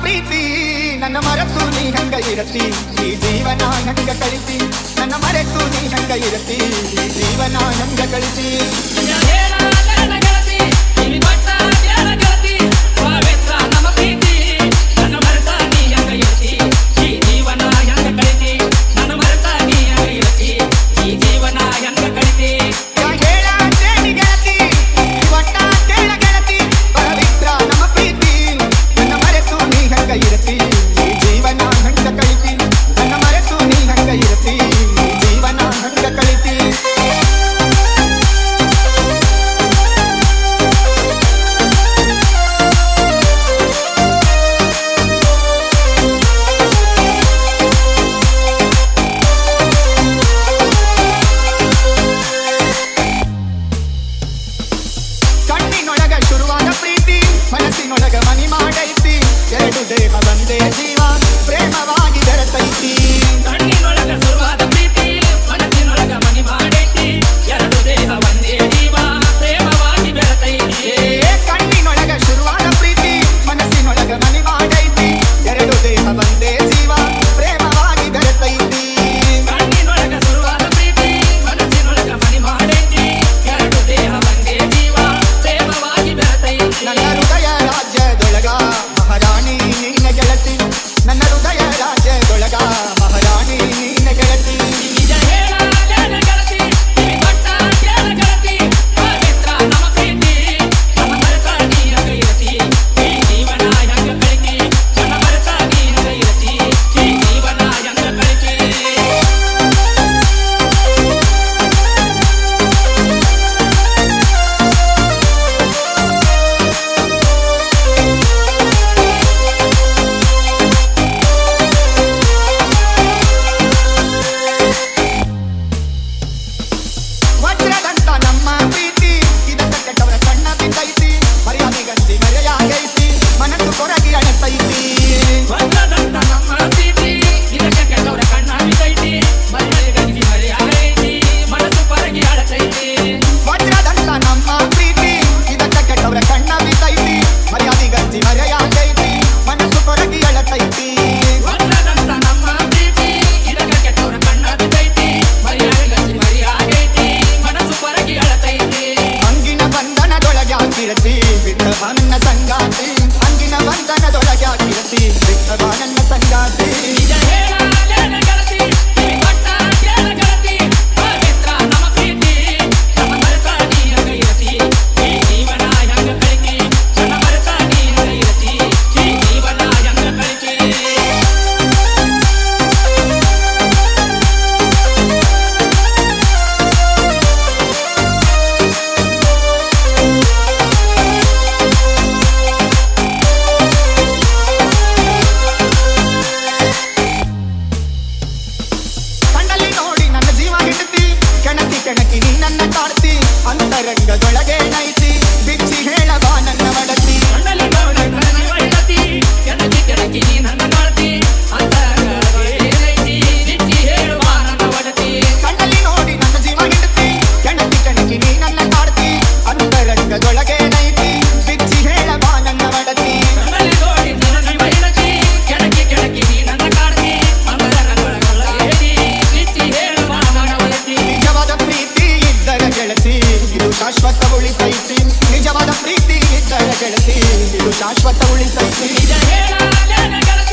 ಪ್ರೀತಿ ನನ್ನ ಮರೆತು ನೀ ಹಂಗ ಇರತಿ ಈ ಜೀವನ ಹಂಗ ಕಳಿತಿ ನನ್ನ ಮರೆತು ನೀ ಹಂಗ ಇರತಿ ಈ ಜೀವನ ಹಂಗ ಕಳಿತಿ ಶುರುವಾದ ಪ್ರೀತಿ ಮನಸ್ಸಿನೊಳಗ ಮನಿ ಮಾಡೈತಿ ಎರಡು ದೇಹ ಒಂದೇ ಜೀವ ಪ್ರೇಮವಾಗಿ ಬೆರೆತೈತಿ ಕಣ್ಣಿನೊಳಗ ಶುರುವಾದ ಪ್ರೀತಿ ಮನಸ್ಸಿನೊಳಗ ಮನಿ ಮಾಡೈತಿ ಎರಡು ದೇಹ ಒಂದೇ ಜೀವ ಪ್ರೇಮವಾಗಿ ಬೆರೆತೈತಿ ಕಣ್ಣಿನೊಳಗ ಶುರುವಾದ ಪ್ರೀತಿ ಮನಸ್ಸಿನೊಳಗ ಮನಿ ಮಾಡೈತಿ ಎರಡು ದೇಹ ಒಂದೇ ಜೀವ ಪ್ರೇಮವಾಗಿ ಬೆರೆತೈತಿ ಕಣ್ಣಿನೊಳಗ ಶುರುವಾದ ಪ್ರೀತಿ ಮನಸ್ಸಿನೊಳಗ ಮನಿ ಮಾಡೈತಿ ಎರಡು ದೇಹ ಒಂದೇ ಜೀವ ಪ್ರೇಮವಾಗಿ ನನ್ನ ಹೃದಯ ರಾಜ್ಯದೊಳಗ ಮಹಾರಾಣಿ ನೀನ ಗೆಳತಿ ನನ್ನ ಹೃದಯ ರಾಜ್ಯದೊಳಗ ಮಹಾರಾಣಿ ನೀನ ಗೆಳತಿ ನಮ್ಮ ಪ್ರೀತಿ ಇದಕ್ಕೆ ಕೆಟ್ಟವರ ಕಣ್ಣ ಬಿದ್ದೈತಿ ಮರ್ಯಾದೆ ಗಂಜಿ ಮರೆಯಾಗೈತಿ ಮನಸ್ಸು ಕೊರಗಿ ಅಳತೈತಿ ವಜ್ರದಂತ ನಮ್ಮ ಪ್ರೀತಿ ಇದಕ್ಕೆ ಕೆಟ್ಟವರ ಕಣ್ಣ ಬಿದ್ದೈತಿ ಮರ್ಯಾದೆ ಗಂಜಿ ಮರೆಯಾಗೈತಿ ಮನಸ್ಸು ಕೊರಗಿ ಅಳತೈತಿ ವಜ್ರದಂತ ನಮ್ಮ ಪ್ರೀತಿ ಇದಕ್ಕೆ ಕೆಟ್ಟವರ ಕಣ್ಣ ಬಿದ್ದೈತಿ ಮರ್ಯಾದೆ ಗಂಜಿ ಮರೆಯಾಗೈತಿ ಮನಸ್ಸು ಕೊರಗಿ ಅಳತೈತಿ ವಜ್ರದಂತ ನಮ್ಮ ಪ್ರೀತಿ ಇದಕ್ಕೆ ಕೆಟ್ಟವರ ಕಣ್ಣ ಬಿದ್ದೈತಿ ಮರ್ಯಾದೆ ಗಂಜಿ ಮರೆಯಾಗೈತಿ ಮನಸ್ಸು ಕೊರಗಿ ಅಂಗಿನ ಬಂಧನದೊಳಗಾಕಿರತಿ ಬಿಟ್ಟವ ನನ್ನ ಸಂಗಾತಿ ಅಂಗಿನ ಬಂಧನದೊಳಗಾಕಿರತಿ ಬಿಟ್ಟವ ನನ್ನ ಸಂಗಾತಿ ಕೆಣಕಿ ನೀ ನನ್ನ ಕಾಡ್ತಿ ಅಂತರಂಗದೊಳಗೆ ನೈತಿ ಬಿಚ್ಚಿ ಹೇಳಬಾ ನನ್ನ ಒಡತಿ ಕೆಣಕಿ ನೀ ನನ್ನ ಕಾಡ್ತಿ ಅಂತರಂಗದೊಳಗೆ ನೈತಿ ಬಿಚ್ಚಿ ಹೇಳಬಾ ನನ್ನ ಒಡತಿ ಕಣ್ಣಲ್ಲಿ ನೋಡಿ ನನ್ನ ಜೀವ ಹಿಡ್ತಿ ಕೆಣಕಿ ನೀ ನನ್ನ ಕಾಡ್ತಿ ಅಂತರಂಗದೊಳಗೆ ನೈತಿ ಬಿಚ್ಚಿ ಹೇಳಬಾ ನನ್ನ ಒಡತಿ ಕಣ್ಣಲ್ಲಿ ನೋಡಿ ನನ್ನ ಜೀವ ಹಿಡ್ತಿ ಕೆಣಕಿ ನೀ ನನ್ನ ಕಾಡ್ತಿ ಅಂತರಂಗದೊಳಗೆ ಬಿಚ್ಚಿ ಹೇಳಬಾ ನನ್ನ ಒಡತಿ ನಿಜವಾದ ಪ್ರೀತಿ ಇದ್ದರ ಗೆಳತಿ ಇದು ಶಾಶ್ವತ ಉಳಿತೈತಿ ನಿಜವಾದ ಪ್ರೀತಿ ಇದ್ದರ ಗೆಳತಿ ಇದು ಶಾಶ್ವತ ಉಳಿತೈತಿ